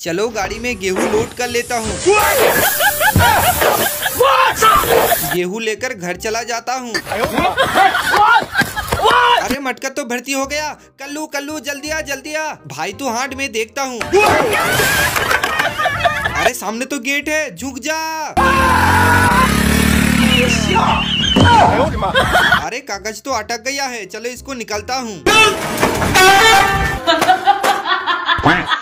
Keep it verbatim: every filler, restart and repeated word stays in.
चलो गाड़ी में गेहूं लोड कर लेता हूँ। गेहूं लेकर घर चला जाता हूँ। अरे मटका तो भर्ती हो गया। कल्लू कल्लू जल्दी आ जल्दी आ। भाई तू हाट में देखता हूँ। अरे सामने तो गेट है, झुक जा। अरे कागज तो अटक गया है, चलो इसको निकालता हूँ।